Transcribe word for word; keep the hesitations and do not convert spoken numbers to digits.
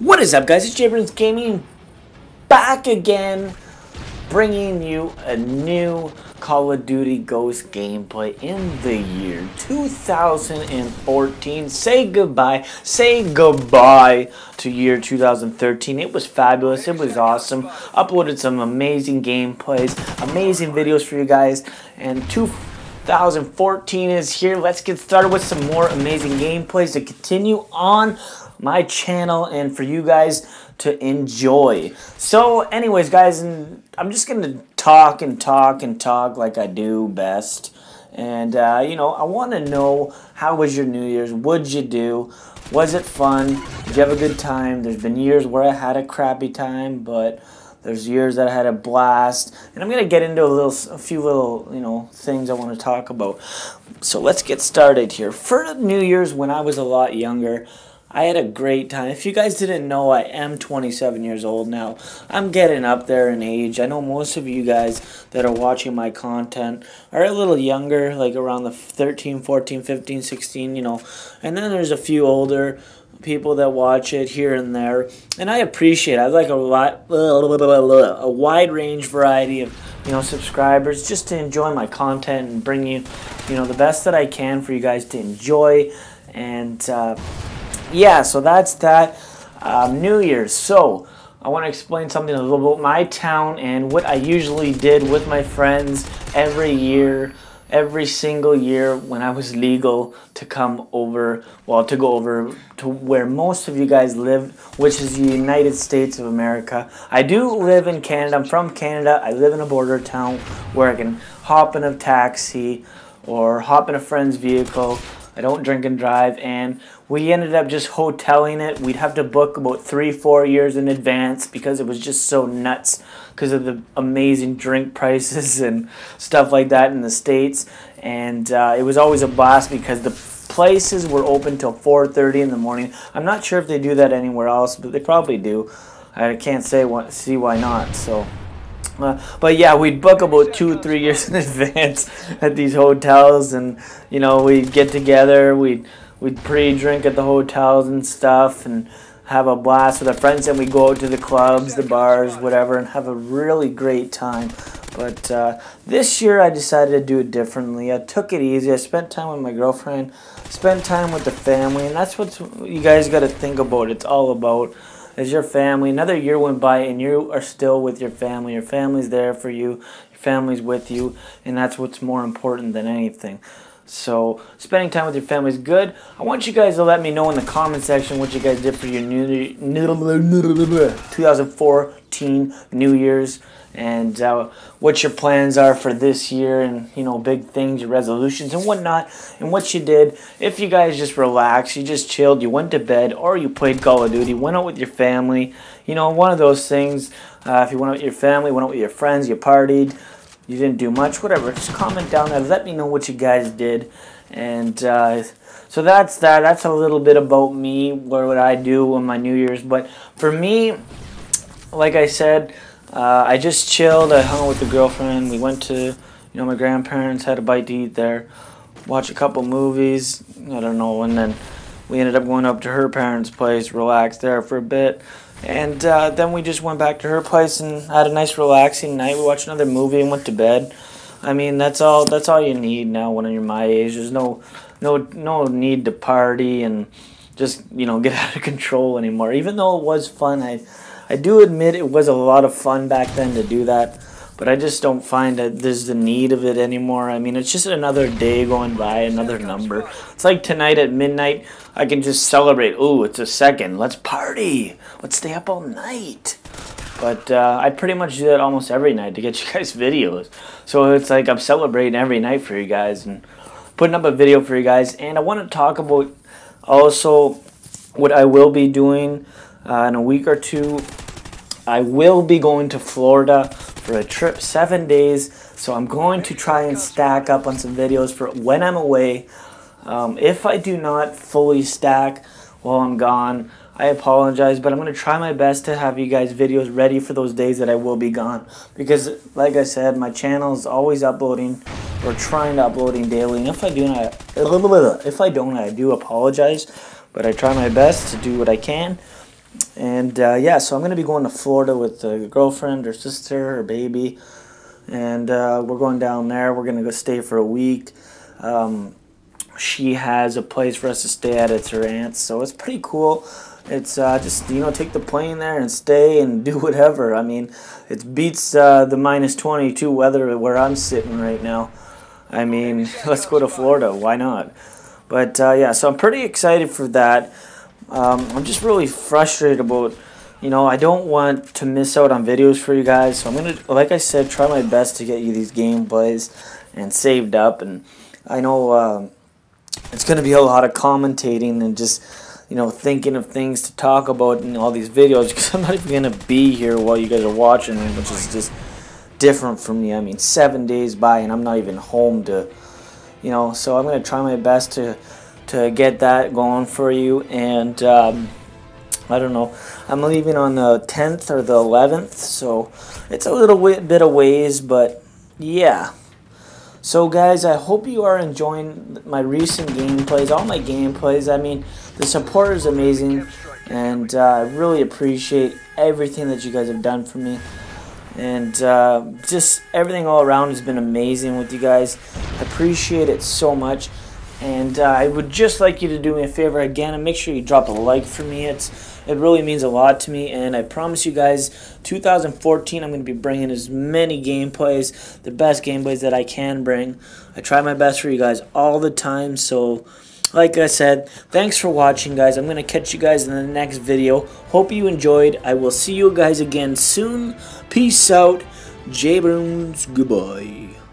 What is up, guys? It's Jabrons Gaming back again, bringing you a new Call of Duty Ghost gameplay in the year two thousand fourteen. Say goodbye, say goodbye to year two thousand thirteen. It was fabulous, it was awesome. Uploaded some amazing gameplays, amazing videos for you guys, and two thousand fourteen is here. Let's get started with some more amazing gameplays to continue on my channel and for you guys to enjoy. So anyways, guys, and I'm just gonna talk and talk and talk like I do best. And uh, you know, I want to know, how was your New Year's? What'd you do? Was it fun? Did you have a good time? There's been years where I had a crappy time, but there's years that I had a blast. And I'm gonna get into a little, a few little, you know, things I want to talk about. So let's get started here. For New Year's, when I was a lot younger, I had a great time. If you guys didn't know, I am twenty-seven years old now. I'm getting up there in age. I know most of you guys that are watching my content are a little younger, like around the thirteen, fourteen, fifteen, sixteen, you know. And then there's a few older people that watch it here and there. And I appreciate it. I like a lot, a wide range variety of, you know, subscribers, just to enjoy my content and bring you, you know, the best that I can for you guys to enjoy. And, uh, yeah, so that's that. Um, New Year's. So I want to explain something a little about my town and what I usually did with my friends every year, every single year when I was legal to come over, well, to go over to where most of you guys live, which is the United States of America. I do live in Canada. I'm from Canada. I live in a border town where I can hop in a taxi or hop in a friend's vehicle. I don't drink and drive, and we ended up just hoteling it. We'd have to book about three, four years in advance because it was just so nuts because of the amazing drink prices and stuff like that in the States. And uh, it was always a blast because the places were open till four thirty in the morning. I'm not sure if they do that anywhere else, but they probably do. I can't say what, see why not. So. Uh, but yeah, we'd book about two or three years in advance at these hotels, and you know, we'd get together, we'd we'd pre-drink at the hotels and stuff, and have a blast with our friends, and we'd go out to the clubs, the bars, whatever, and have a really great time. But uh, this year I decided to do it differently. I took it easy. I spent time with my girlfriend, spent time with the family, and that's what you guys got to think about. It's all about is your family. Another year went by and you are still with your family. Your family's there for you. Your family's with you. And that's what's more important than anything. So spending time with your family is good. I want you guys to let me know in the comment section what you guys did for your new twenty fourteen New Year's. And uh, what your plans are for this year, and you know, big things, your resolutions and whatnot, and what you did. If you guys just relaxed, you just chilled, you went to bed, or you played Call of Duty, went out with your family, you know, one of those things. Uh, if you went out with your family, went out with your friends, you partied, you didn't do much, whatever, just comment down there, let me know what you guys did. And uh, so that's that. That's a little bit about me, what would I do on my New Year's. But for me, like I said, Uh, I just chilled. I hung out with the girlfriend. We went to, you know, my grandparents, had a bite to eat there, watched a couple movies, I don't know, and then we ended up going up to her parents' place, relaxed there for a bit, and uh, then we just went back to her place and had a nice relaxing night. We watched another movie and went to bed. I mean, that's all. That's all you need now when you're my age. There's no, no, no need to party and just, you know, get out of control anymore. Even though it was fun, I. I do admit it was a lot of fun back then to do that, but I just don't find that there's the need of it anymore. I mean, it's just another day going by, another number. It's like tonight at midnight, I can just celebrate. Ooh, it's a second. Let's party. Let's stay up all night. But uh, I pretty much do that almost every night to get you guys videos. So it's like I'm celebrating every night for you guys and putting up a video for you guys. And I want to talk about also what I will be doing uh, in a week or two. I will be going to Florida for a trip, seven days, so I'm going to try and stack up on some videos for when I'm away. Um, if I do not fully stack while I'm gone, I apologize, but I'm going to try my best to have you guys videos ready for those days that I will be gone. Because, like I said, my channel is always uploading, or trying to uploading daily, and if I do not, if I don't, I do apologize, but I try my best to do what I can. And uh, yeah, so I'm going to be going to Florida with a girlfriend, her sister, her baby. And uh, we're going down there. We're going to go stay for a week. Um, she has a place for us to stay at. It's her aunt's, so it's pretty cool. It's uh, just, you know, take the plane there and stay and do whatever. I mean, it beats uh, the minus twenty-two weather where I'm sitting right now. I mean, let's go to Florida. Why not? But uh, yeah, so I'm pretty excited for that. Um, I'm just really frustrated about, you know, I don't want to miss out on videos for you guys. So I'm going to, like I said, try my best to get you these gameplays and saved up. And I know uh, it's going to be a lot of commentating and just, you know, thinking of things to talk about in all these videos, because I'm not even going to be here while you guys are watching them, which is just different from me. I mean, seven days by and I'm not even home to, you know, so I'm going to try my best to to get that going for you. And um, I don't know, I'm leaving on the tenth or the eleventh, so it's a little bit of ways, but yeah. So guys, I hope you are enjoying my recent gameplays, all my gameplays. I mean, the support is amazing, and uh, I really appreciate everything that you guys have done for me. And uh, just everything all around has been amazing with you guys. I appreciate it so much. And uh, I would just like you to do me a favor again and make sure you drop a like for me. It's it really means a lot to me, and I promise you guys, two thousand fourteen, I'm going to be bringing as many gameplays, the best gameplays that I can bring. I try my best for you guys all the time. So, like I said, thanks for watching, guys. I'm going to catch you guys in the next video. Hope you enjoyed. I will see you guys again soon. Peace out. J-Bruns, goodbye.